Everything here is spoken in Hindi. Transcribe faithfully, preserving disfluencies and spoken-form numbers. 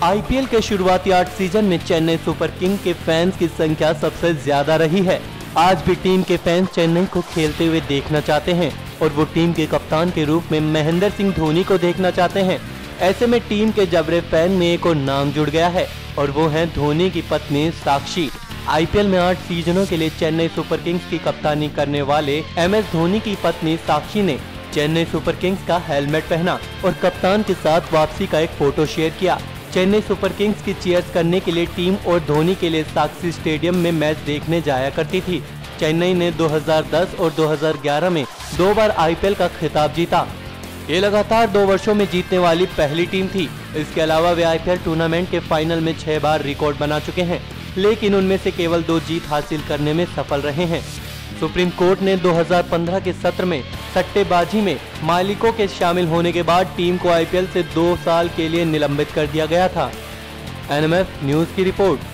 आईपीएल के शुरुआती आठ सीजन में चेन्नई सुपर किंग के फैंस की संख्या सबसे ज्यादा रही है। आज भी टीम के फैंस चेन्नई को खेलते हुए देखना चाहते हैं और वो टीम के कप्तान के रूप में महेंद्र सिंह धोनी को देखना चाहते हैं। ऐसे में टीम के जबरे फैन में एक और नाम जुड़ गया है और वो है धोनी की पत्नी साक्षी। आईपीएल में आठ सीजनों के लिए चेन्नई सुपर किंग्स की कप्तानी करने वाले एम एस धोनी की पत्नी साक्षी ने चेन्नई सुपर किंग्स का हेलमेट पहना और कप्तान के साथ वापसी का एक फोटो शेयर किया। चेन्नई सुपर किंग्स की चीयर्स करने के लिए टीम और धोनी के लिए साक्षी स्टेडियम में मैच देखने जाया करती थी। चेन्नई ने दो हज़ार दस और दो हज़ार ग्यारह में दो बार आईपीएल का खिताब जीता। ये लगातार दो वर्षों में जीतने वाली पहली टीम थी। इसके अलावा वे आईपीएल टूर्नामेंट के फाइनल में छह बार रिकॉर्ड बना चुके हैं, लेकिन उनमें से केवल दो जीत हासिल करने में सफल रहे हैं। सुप्रीम कोर्ट ने दो हज़ार पंद्रह के सत्र में सट्टेबाजी में मालिकों के शामिल होने के बाद टीम को आईपीएल से दो साल के लिए निलंबित कर दिया गया था। एनएमएफ न्यूज की रिपोर्ट।